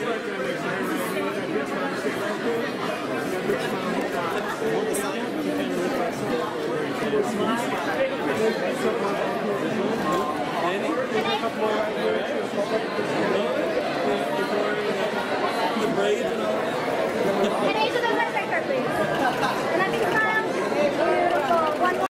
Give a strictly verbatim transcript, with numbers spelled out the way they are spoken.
The braids and all. And age of the perfect, please. And I think smile. Beautiful. One more.